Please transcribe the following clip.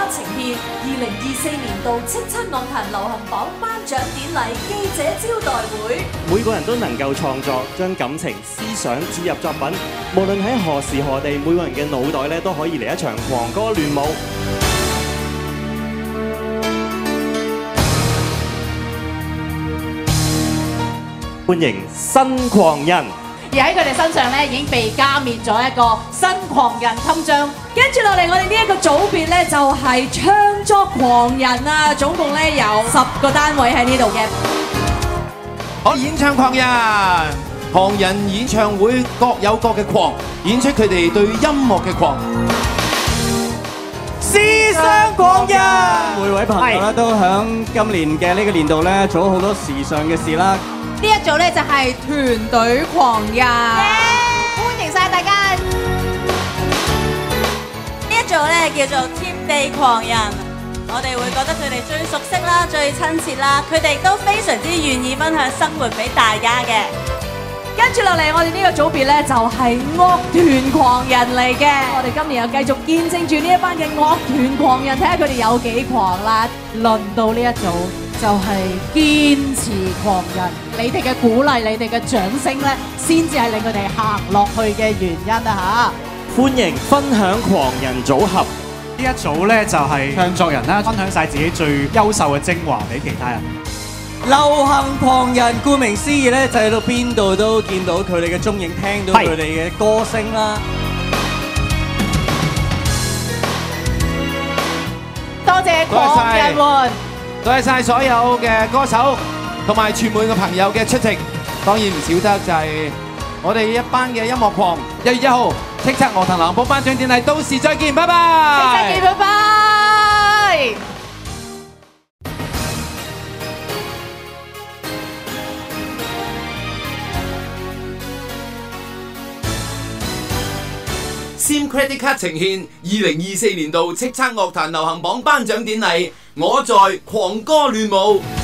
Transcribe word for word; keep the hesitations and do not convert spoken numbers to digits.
呈獻二零二四年度叱咤樂壇流行榜頒獎典禮記者招待會。 每個人都能夠創作，將感情、思想注入作品，無論喺何時何地，每個人嘅腦袋咧都可以嚟一場狂歌亂舞。歡迎新狂人。 而喺佢哋身上咧，已經被加冕咗一個新狂人襟章。跟住落嚟，我哋呢一個組別咧，就係唱作狂人啊！總共咧有十個單位喺呢度嘅。 好，演唱狂人，狂人演唱會各有各嘅狂，演出佢哋對音樂嘅狂。時尚狂人， 每位朋友咧都響今年嘅呢個年度咧做咗好多時尚嘅事啦。 呢一組咧就係團隊狂人，歡迎晒大家。 呢一組咧叫做貼地狂人，我哋會覺得佢哋最熟悉啦、最親切啦，佢哋都非常之願意分享生活俾大家嘅。 跟住落嚟，我哋呢個組別咧就係樂團狂人嚟嘅。我哋今年又繼續見證住呢一班嘅樂團狂人，睇下佢哋有幾狂啦。輪到呢一組就係堅持狂人，你哋嘅鼓勵、你哋嘅掌聲咧，先至係令佢哋行落去嘅原因啊！嚇， 歡迎分享狂人組合。 呢一組咧就係唱作人啦，分享晒自己最優秀嘅精華俾其他人。 流行狂人顧名思義咧，就去到邊度都見到佢哋嘅蹤影，聽到佢哋嘅歌聲啦。 多謝狂人們， 多謝晒所有嘅歌手同埋傳媒嘅朋友嘅出席，當然唔少得就係我哋一班嘅音樂狂。一月一號叱咤樂壇流行榜頒獎典禮，到時再見，拜拜。 再見，拜拜。 Sim Credit Card 呈獻二零二四年度叱咤樂壇流行榜頒獎典禮，我在狂歌亂舞。